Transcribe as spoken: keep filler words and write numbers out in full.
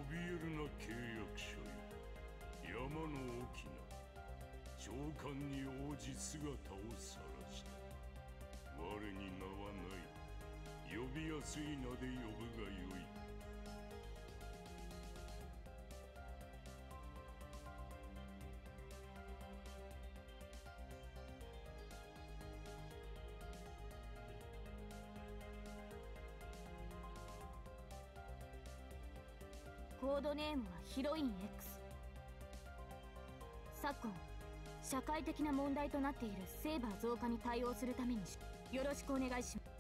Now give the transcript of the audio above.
びえるな契約書よ。山の沖な長官に応じ姿を晒した。我に名はない。呼びやすい名で呼ぶがよい。 コードネームはヒロイン X。 昨今社会的な問題となっているセイバー増加に対応するためによろしくお願いします。